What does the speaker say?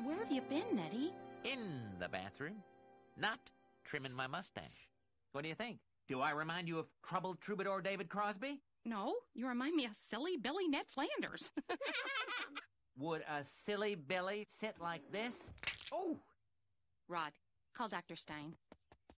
Where have you been, Nettie? In the bathroom. Not trimming my mustache. What do you think? Do I remind you of troubled troubadour David Crosby? No, you remind me of silly Billy Ned Flanders. Would a silly Billy sit like this? Oh! Rod, call Dr. Stein.